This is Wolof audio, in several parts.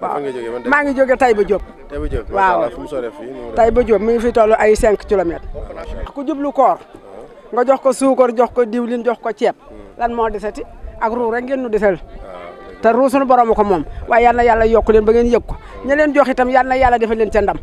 waaw maa ngi jóge Taïba Diop. Taïba Diop waaw fu mu sore fii. Taïba Diop mi ngi fi toll ay 5 kilomètres. ku jublu koor nga jox ko suukar jox ko diwlin jox ko ceeb lan moo desati ak ruu rek ngeen nu desal te ruu sunu borom ko moom waaye yal na yàlla yokk leen ba ngeen yëg ko ña leen jox itam yal na yàlla defal leen ca ndam.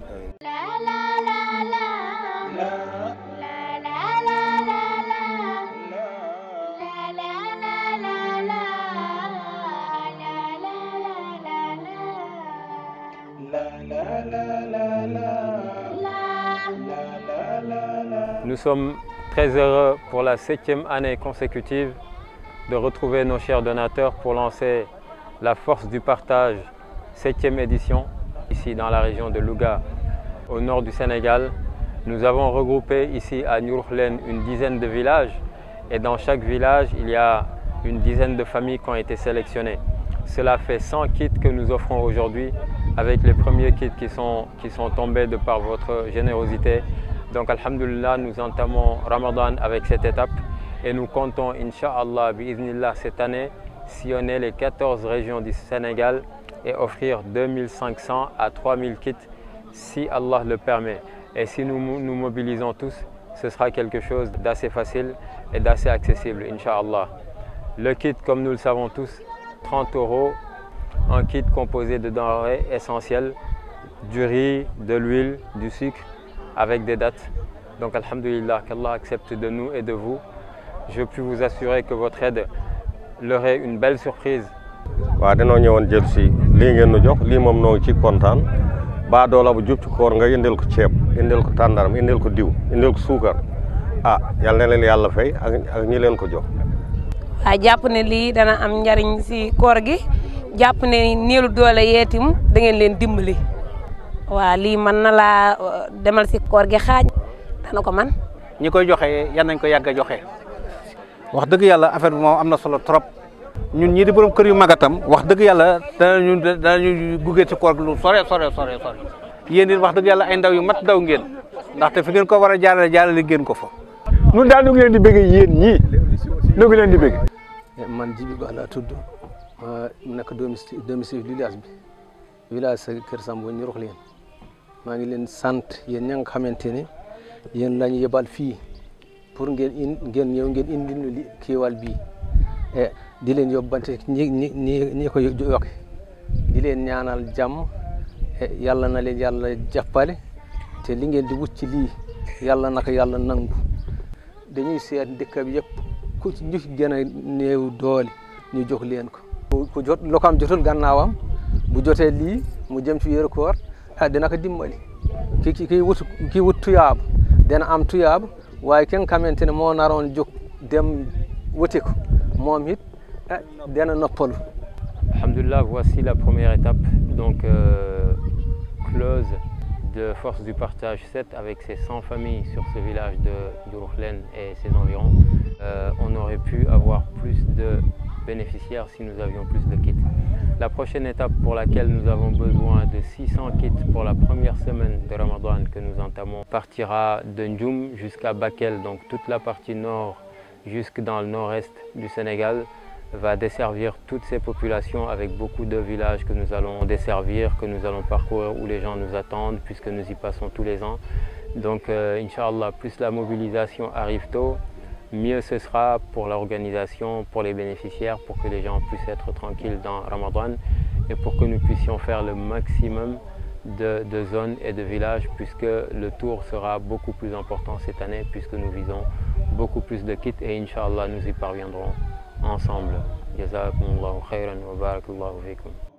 Nous sommes très heureux pour la 7e année consécutive de retrouver nos chers donateurs pour lancer la force du partage 7e édition ici dans la région de Louga, au nord du Sénégal. Nous avons regroupé ici à Niouroukhlen une dizaine de villages et dans chaque village il y a une dizaine de familles qui ont été sélectionnées. Cela fait 100 kits que nous offrons aujourd'hui avec les premiers kits qui sont tombés de par votre générosité. Donc alhamdulillah, nous entamons Ramadan avec cette étape et nous comptons Inch'Allah, bi'idhnillah, cette année sillonner les 14 régions du Sénégal et offrir 2500 à 3000 kits si Allah le permet. Et si nous nous mobilisons tous, ce sera quelque chose d'assez facile et d'assez accessible, Inch'Allah. Le kit, comme nous le savons tous, 30 €, un kit composé de denrées essentielles, du riz, de l'huile, du sucre, avec des dates. Donc alhamdulillah, qu'Allah accepte de nous et de vous. Je puis vous assurer que votre aide leur est une belle surprise. waaw dañoo ñëwoon jël si lii ngeen nu jox lii moom noo ngi ci kontaan baa doola bu jub ci koor nga indil ko ceeb indil ko tàndaram indil ko diw indil ko suukar yal na leen yàlla fay ak ñi leen ko jox. waaw jàpp ne lii dana am njariñ si koor gi jàpp ne néelu doole yeetim da ngeen leen dimbali. waaw lii mën na laa demal si koor gi xaaj dana ko man ñi koy joxe yan nañ ko yàgg a joxe wax dëgg yàlla affaire bi moom am na solo trop ñun ñii di borom kër yu magatam wax dëgg yàlla danañu gugee ci koor gi lu sore yéen it wax dëgg yàlla ay ndaw yu mat ndaw ngeen ndaxte fi ngeen ko war a jaarale ngeen ko fa. ñun daal ñu ngi leen di bëgg yéen ñii ñu ngi leen di bëgg. man Djibi Ba laa tudd ma nekk doomu si village bi village Kër Samba Niouroukhlen maa ngi leen sant yéen ña nga xamante ne yéen lañu yebal fii pour ngeen ñëw ngeen indi ñu kiiwal bii di leen yóbbante ñi ko yokk di leen ñaanal jàmm yàlla na leen yàlla jàppale te li ngeen di wut ci lii yàlla naka yàlla nangu dañuy seet dëkk bi yëpp ku ñu gën a néew doole ñu jox leen ko ku jot loo xam jotul gannaawam bu jotee lii mu jëm ci weeru koor dina ko dimbali ki wut tuyaab dana am tuyaab waaye ki nga xamante ne moo naroon jóg dem wuti ko moom it dana noppalu. Alhamdulillah, voici la première étape donc close de Force du Partage 7 avec ses 100 familles sur ce village de Niouroukhlen et ses environs. On aurait pu avoir plus de bénéficiaires si nous avions plus de kits. La prochaine étape pour laquelle nous avons besoin de 600 kits pour la première semaine de Ramadan que nous entamons partira de Ndioum jusqu'à Bakel, donc toute la partie nord jusque dans le nord-est du Sénégal va desservir toutes ces populations avec beaucoup de villages que nous allons desservir, que nous allons parcourir où les gens nous attendent puisque nous y passons tous les ans. Donc Inch'Allah, plus la mobilisation arrive tôt, mieux ce sera pour l'organisation, pour les bénéficiaires, pour que les gens puissent être tranquilles dans Ramadan et pour que nous puissions faire le maximum de zones et de villages puisque le tour sera beaucoup plus important cette année puisque nous visons beaucoup plus de kits et Inch'Allah nous y parviendrons ensemble. Jazakumullahu khairan wa barakallahu fikum.